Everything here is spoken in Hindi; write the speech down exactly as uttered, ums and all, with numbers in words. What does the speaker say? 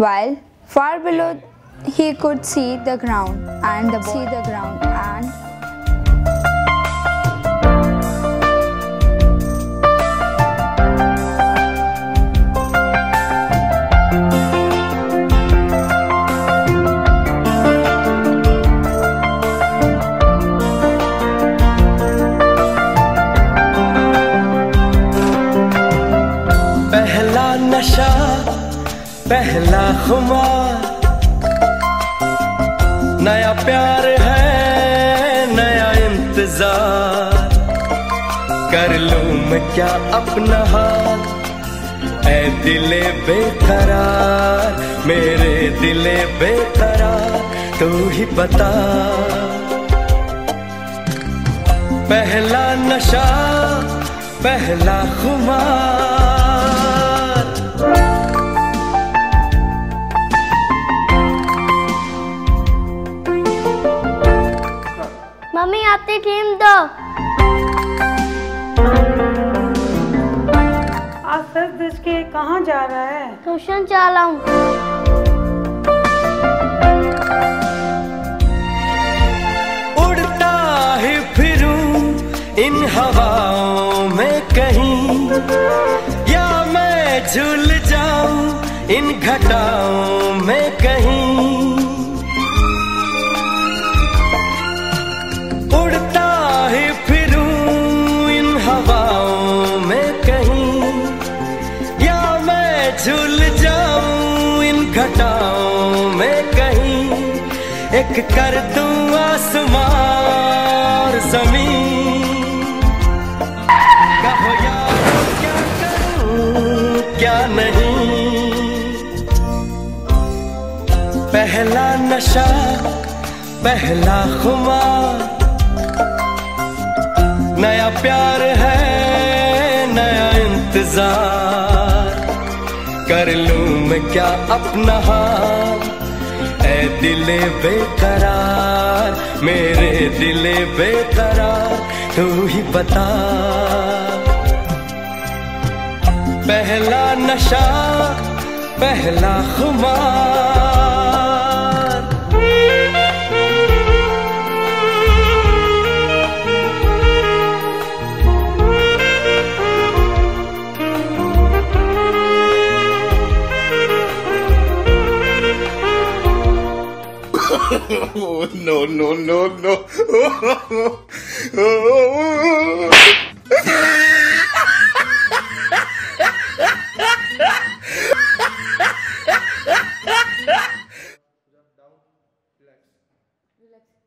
while far below he could see the ground and the see the ground and पहला नशा पहला खुमार, नया प्यार है नया इंतजार, कर लूं मैं क्या अपना हाल, ऐ दिले बेकरार, मेरे दिले बेकरार, तू ही बता। पहला नशा पहला खुमार। मम्मी आपकी क्रीम दो। आज सच दस के कहाँ जा रहा है? ट्यूशन चला हूँ। उड़ता ही फिरूं इन हवाओं में कहीं, या मैं झूल जाऊं इन घटाओं में कहीं। उड़ता ही फिरूं इन हवाओं में कहीं, या मैं झूल जाऊं इन घटाओं में कहीं। एक कर दूं आसमां और जमीन, कहो यार क्या करूं क्या नहीं। पहला नशा पहला खुमार, नया प्यार है नया इंतजार, कर लूं मैं क्या अपना हाल, ऐ दिले बेकरार, मेरे दिले बेकरार, तू ही बता। पहला नशा पहला खुमार। Oh, no, no, no, no. relax.